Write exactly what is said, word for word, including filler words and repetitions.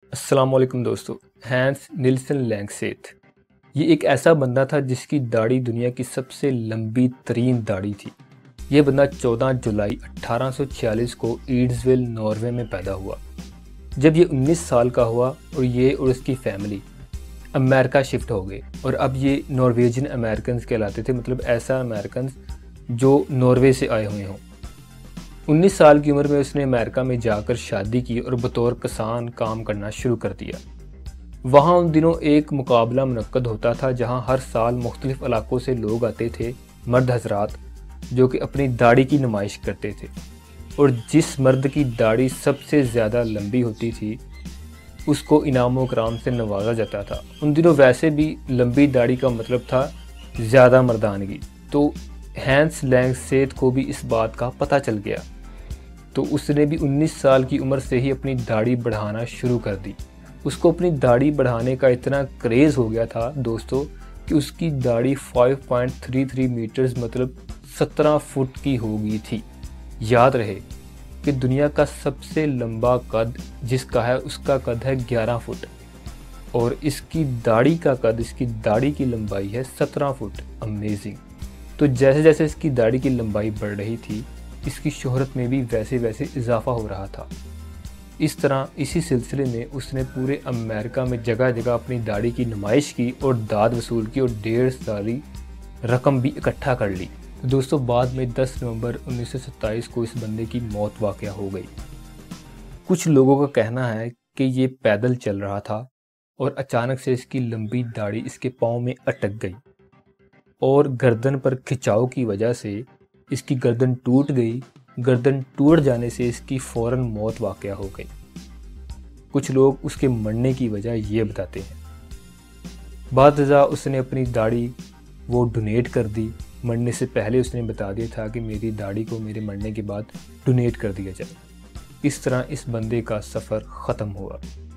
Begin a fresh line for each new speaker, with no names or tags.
अस्सलाम वालेकुम दोस्तों। हैंस निल्सन लैंगसेथ ये एक ऐसा बंदा था जिसकी दाढ़ी दुनिया की सबसे लंबी तरीन दाढ़ी थी। ये बंदा चौदह जुलाई अठारह सौ छियालीस को ईड्सविल नॉर्वे में पैदा हुआ। जब ये उन्नीस साल का हुआ और ये और उसकी फैमिली अमेरिका शिफ्ट हो गए और अब ये नॉर्वेजियन अमेरिकन कहलाते थे, मतलब ऐसा अमेरिकन जो नॉर्वे से आए हुए हों। उन्नीस साल की उम्र में उसने अमेरिका में जाकर शादी की और बतौर किसान काम करना शुरू कर दिया। वहाँ उन दिनों एक मुकाबला मुनक्कद होता था जहाँ हर साल मुख्तलिफ इलाकों से लोग आते थे, मर्द हजरात, जो कि अपनी दाढ़ी की नुमाइश करते थे। और जिस मर्द की दाढ़ी सबसे ज़्यादा लंबी होती थी उसको इनाम कराम से नवाजा जाता था। उन दिनों वैसे भी लंबी दाढ़ी का मतलब था ज़्यादा मर्दानगी। तो हैंस लैंगसेथ को भी इस बात का पता चल गया, तो उसने भी उन्नीस साल की उम्र से ही अपनी दाढ़ी बढ़ाना शुरू कर दी। उसको अपनी दाढ़ी बढ़ाने का इतना क्रेज़ हो गया था दोस्तों कि उसकी दाढ़ी पाँच पॉइंट तीस मीटर्स मतलब सत्रह फुट की हो गई थी। याद रहे कि दुनिया का सबसे लंबा कद जिसका है उसका कद है ग्यारह फुट और इसकी दाढ़ी का कद, इसकी दाढ़ी की लंबाई है सत्रह फुट। अमेजिंग। तो जैसे जैसे इसकी दाढ़ी की लंबाई बढ़ रही थी इसकी शोहरत में भी वैसे वैसे इजाफा हो रहा था। इस तरह इसी सिलसिले में उसने पूरे अमेरिका में जगह जगह अपनी दाढ़ी की नुमाइश की और दाद वसूल की और ढेर सारी रकम भी इकट्ठा कर ली। तो दोस्तों बाद में दस नवंबर उन्नीस सौ सत्ताईस को इस बंदे की मौत वाक़या हो गई। कुछ लोगों का कहना है कि ये पैदल चल रहा था और अचानक से इसकी लंबी दाढ़ी इसके पाँव में अटक गई और गर्दन पर खिंचाव की वजह से इसकी गर्दन टूट गई। गर्दन टूट जाने से इसकी फ़ौरन मौत वाक़या हो गई। कुछ लोग उसके मरने की वजह ये बताते हैं। बाद अज़ा उसने अपनी दाढ़ी वो डोनेट कर दी। मरने से पहले उसने बता दिया था कि मेरी दाढ़ी को मेरे मरने के बाद डोनेट कर दिया जाए। इस तरह इस बंदे का सफ़र ख़त्म हुआ।